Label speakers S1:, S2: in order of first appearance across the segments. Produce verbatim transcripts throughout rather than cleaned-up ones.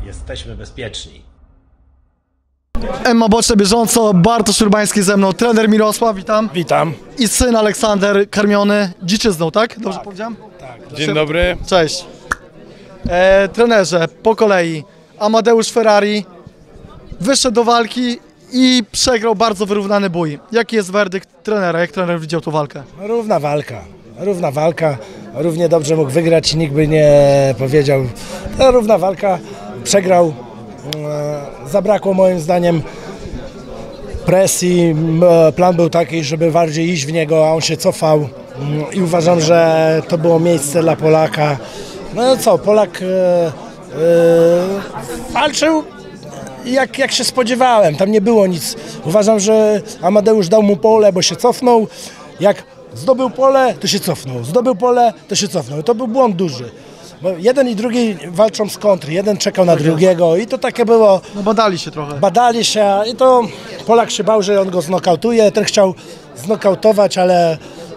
S1: Jesteśmy bezpieczni.
S2: Emma Boczna bieżąco, Bartosz Urbański ze mną, trener Mirosław, witam.
S3: Witam.
S2: I syn Aleksander, karmiony dziczyzną, tak? Dobrze tak. powiedziałem?
S3: Tak. Dzień dobry.
S2: Cześć. E, trenerze, po kolei, Amadeusz Ferrari wyszedł do walki i przegrał bardzo wyrównany bój. Jaki jest werdykt trenera? Jak trener widział tą walkę?
S3: No, równa walka. Równa walka. Równie dobrze mógł wygrać i nikt by nie powiedział. No, równa walka. Przegrał. E, zabrakło moim zdaniem presji. E, plan był taki, żeby bardziej iść w niego, a on się cofał. E, I uważam, że to było miejsce dla Polaka. No co, Polak e, e, walczył jak, jak się spodziewałem. Tam nie było nic. Uważam, że Amadeusz dał mu pole, bo się cofnął. Jak zdobył pole, to się cofnął. Zdobył pole, to się cofnął. To był błąd duży. Bo jeden i drugi walczą z kontry. Jeden czekał na drugiego i to takie było.
S2: No badali się trochę.
S3: Badali się i to Polak się bał, że on go znokautuje. Ten chciał znokautować, ale e,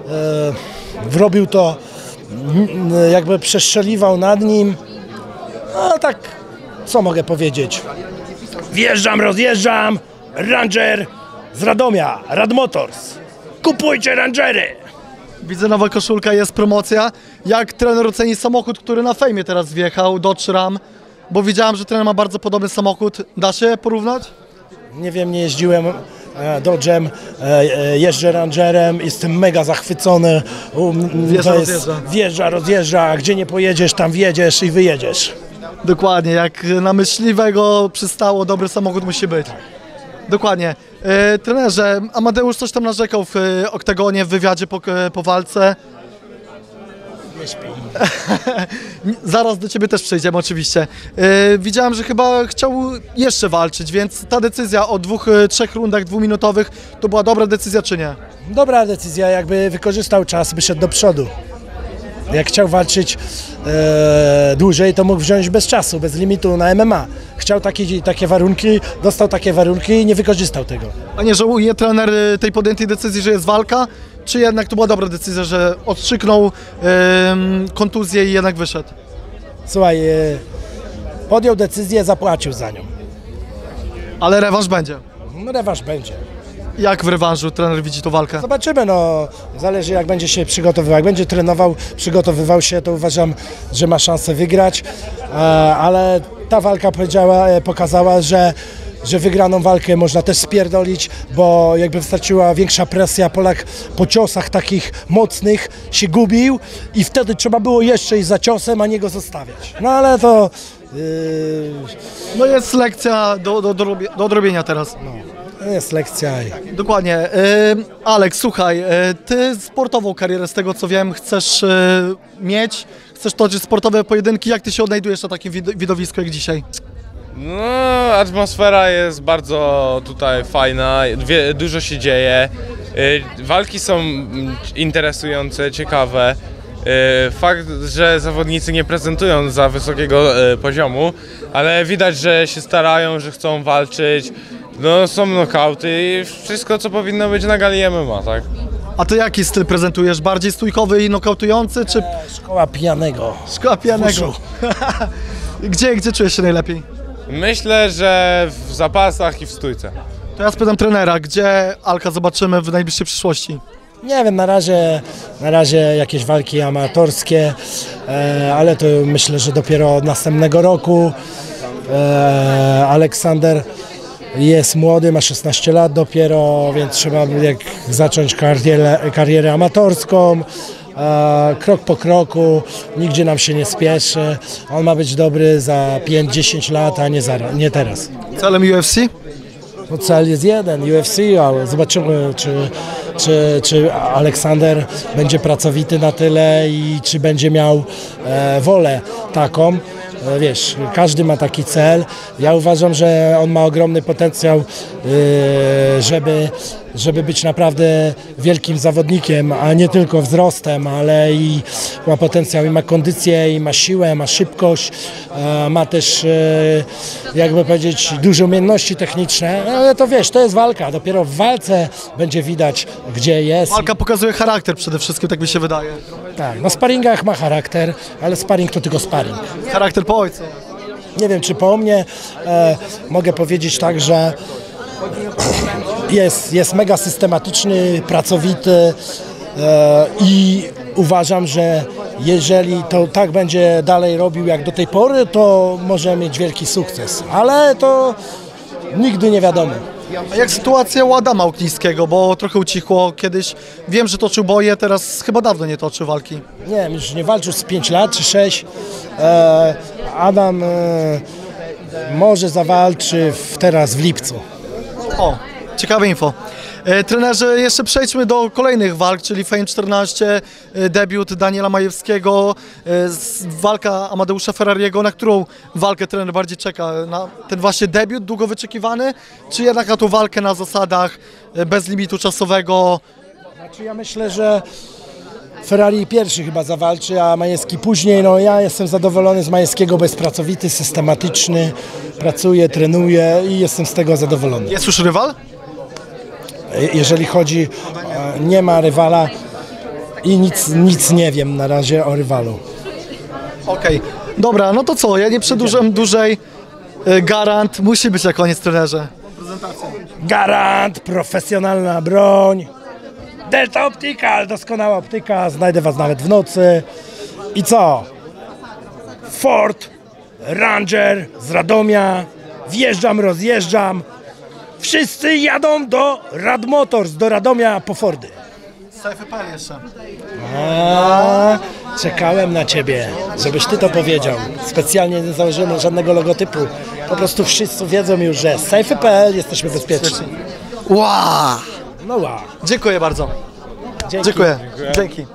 S3: wrobił to, m, jakby przestrzeliwał nad nim. No tak, co mogę powiedzieć? Wjeżdżam, rozjeżdżam. Ranger z Radomia, Rad Motors. Kupujcie Rangery!
S2: Widzę, nowa koszulka, jest promocja. Jak trener oceni samochód, który na fejmie teraz wjechał, Dodge Ram? Bo widziałem, że trener ma bardzo podobny samochód. Da się porównać?
S3: Nie wiem, nie jeździłem e, Dodge'em, e, e, jeżdżę Rangerem, jestem mega zachwycony. Um,
S2: Wjeżdża,
S3: to jest,
S2: rozjeżdża.
S3: Wjeżdża, rozjeżdża, gdzie nie pojedziesz, tam wjedziesz i wyjedziesz.
S2: Dokładnie, jak na myśliwego przystało, dobry samochód musi być. Dokładnie. E, trenerze, Amadeusz coś tam narzekał w e, oktagonie, w wywiadzie po, e, po walce.
S3: Nie śpi.
S2: Zaraz do ciebie też przejdziemy oczywiście. E, widziałem, że chyba chciał jeszcze walczyć, więc ta decyzja o dwóch, e, trzech rundach dwuminutowych to była dobra decyzja czy nie?
S3: Dobra decyzja, jakby wykorzystał czas, by szedł do przodu. Jak chciał walczyć e, dłużej, to mógł wziąć bez czasu, bez limitu na M M A. Chciał takie, takie warunki, dostał takie warunki i nie wykorzystał tego.
S2: A nie żałuje trener e, tej podjętej decyzji, że jest walka? Czy jednak to była dobra decyzja, że odstrzyknął e, kontuzję i jednak wyszedł?
S3: Słuchaj, e, podjął decyzję, zapłacił za nią.
S2: Ale rewanż będzie.
S3: No, rewanż będzie.
S2: Jak w rewanżu trener widzi tą walkę?
S3: Zobaczymy, no, zależy jak będzie się przygotowywał. Jak będzie trenował, przygotowywał się, to uważam, że ma szansę wygrać, e, ale ta walka powiedziała, e, pokazała, że, że wygraną walkę można też spierdolić, bo jakby wystarczyła większa presja, Polak po ciosach takich mocnych się gubił i wtedy trzeba było jeszcze iść za ciosem, a nie go zostawiać. No ale to... Yy,
S2: No jest lekcja do, do, do, do odrobienia teraz.
S3: no, to jest lekcja.
S2: Dokładnie. E, Aleks, słuchaj, e, ty sportową karierę z tego co wiem chcesz e, mieć, chcesz toczyć sportowe pojedynki. Jak ty się odnajdujesz na takim wid widowisku jak dzisiaj?
S4: No, atmosfera jest bardzo tutaj fajna, wie, dużo się dzieje, y, walki są mm, interesujące, ciekawe. Y, fakt, że zawodnicy nie prezentują za wysokiego y, poziomu, ale widać, że się starają, że chcą walczyć, no, są nokauty i wszystko co powinno być na gali M M A, tak?
S2: A ty jaki styl prezentujesz? Bardziej stójkowy i nokautujący, czy
S3: Szkoła pijanego.
S2: szkoła pijanego?
S3: Fuszu.
S2: Gdzie, gdzie czujesz się najlepiej?
S4: Myślę, że w zapasach i w stójce.
S2: To ja spytam trenera, gdzie Alka zobaczymy w najbliższej przyszłości?
S3: Nie wiem, na razie, na razie jakieś walki amatorskie, e, ale to myślę, że dopiero od następnego roku. E, Aleksander jest młody, ma szesnaście lat dopiero, więc trzeba jak zacząć karierę, karierę amatorską. E, krok po kroku, nigdzie nam się nie spieszy. On ma być dobry za pięć dziesięć lat, a nie, zaraz, nie teraz.
S2: Celem U F C?
S3: No, cel jest jeden, U F C, ale zobaczymy, czy, czy, czy Aleksander będzie pracowity na tyle i czy będzie miał e, wolę taką. E, wiesz, każdy ma taki cel. Ja uważam, że on ma ogromny potencjał, e, żeby, żeby być naprawdę wielkim zawodnikiem, a nie tylko wzrostem, ale i ma potencjał, i ma kondycję, i ma siłę, ma szybkość, e, ma też, e, jakby powiedzieć, duże umiejętności techniczne, ale to wiesz, to jest walka, dopiero w walce będzie widać, gdzie jest.
S2: Walka pokazuje charakter przede wszystkim, tak mi się wydaje.
S3: Tak, na sparingach ma charakter, ale sparing to tylko sparing.
S2: Charakter po ojcu.
S3: Nie wiem, czy po mnie. E, mogę powiedzieć tak, że jest, jest mega systematyczny, pracowity e, i uważam, że jeżeli to tak będzie dalej robił jak do tej pory, to może mieć wielki sukces. Ale to nigdy nie wiadomo.
S2: A jak sytuacja u Adama Oknińskiego, bo trochę ucichło kiedyś. Wiem, że toczył boje, teraz chyba dawno nie toczy walki.
S3: Nie wiem, już nie walczył z pięć lat czy sześć. E, Adam e, może zawalczy w, teraz w lipcu.
S2: O, ciekawe info. E, trenerze, jeszcze przejdźmy do kolejnych walk, czyli Fame czternaście, e, debiut Daniela Majewskiego, e, z, walka Amadeusza Ferrariego. Na którą walkę trener bardziej czeka? Na ten właśnie debiut długo wyczekiwany, czy jednak na tą walkę na zasadach e, bez limitu czasowego?
S3: Znaczy ja myślę, że Ferrari pierwszy chyba zawalczy, a Majewski później. No ja jestem zadowolony z Majewskiego, bo jest pracowity, systematyczny, pracuje, trenuje i jestem z tego zadowolony.
S2: Jest już rywal?
S3: Jeżeli chodzi, e, nie ma rywala i nic, nic nie wiem na razie o rywalu.
S2: Okej, dobra, no to co, ja nie przedłużam dłużej. E, Garant musi być na koniec, trenerze.
S3: Garant, profesjonalna broń. Delta Optical, doskonała optyka, znajdę was nawet w nocy. I co? Ford Ranger z Radomia, wjeżdżam, rozjeżdżam. Wszyscy jadą do Rad Motors, do Radomia po Fordy.
S2: Safepal jeszcze.
S3: A, czekałem na ciebie, żebyś ty to powiedział. Specjalnie nie założyłem żadnego logotypu. Po prostu wszyscy wiedzą już, że z Safety kropka p l jesteśmy bezpieczni.
S2: Wow!
S3: No wow.
S2: Dziękuję bardzo.
S3: Dzięki.
S2: Dziękuję. Dzięki.